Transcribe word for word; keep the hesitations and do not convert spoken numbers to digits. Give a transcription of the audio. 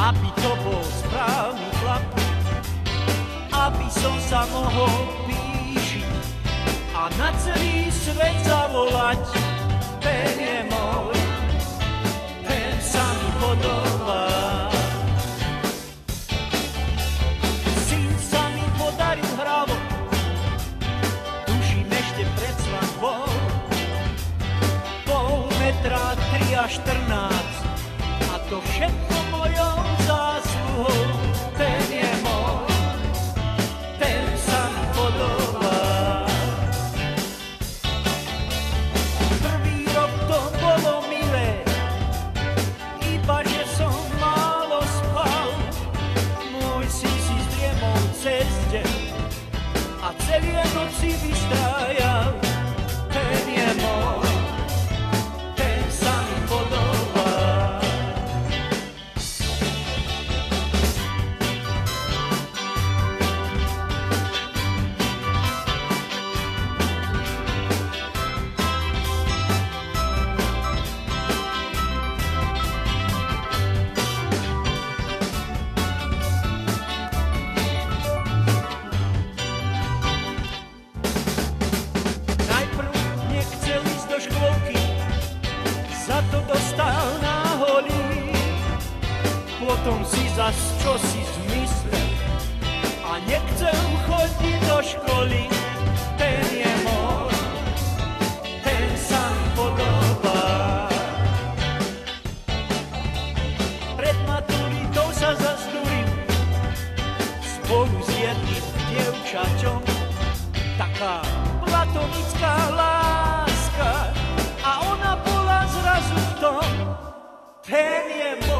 aby to bol správny chlap, aby som sa mohol píšiť a na celý svet zavolať. Ten je môj, ten sa mi podobá. Syn sa mi podaril hravo, tuším ešte pred svadbou. Pol metra, tri a štrnásť, a to všetko mojou zásluhou. Ten je môj, ten sa mi podobá. Prvý rok to bolo milé, iba že som málo spal. Môj syn si zdriemol cez deň a celé noci vystrájal. Ten je môj, ten sa mi podobá. Za to dostal náholí, potom si zas čosi zmyslel a nechcel chodiť do školy. Ten je môj, ten sa mi podobá. Pred maturitou sa zazduril spolu s jedným dievčaťom, taká platonická láska, a ona bola zrazu v tom. Ten je môj.